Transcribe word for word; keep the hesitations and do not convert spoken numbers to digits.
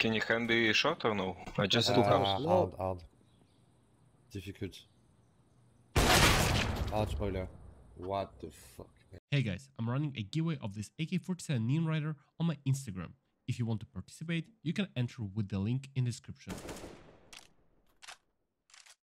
Can you hand the shot or no? I just Uh, took out. hard, hard. Difficult. Hard spoiler. What the fuck? Hey guys, I'm running a giveaway of this A K forty-seven Neon Rider on my Instagram. If you want to participate, you can enter with the link in the description.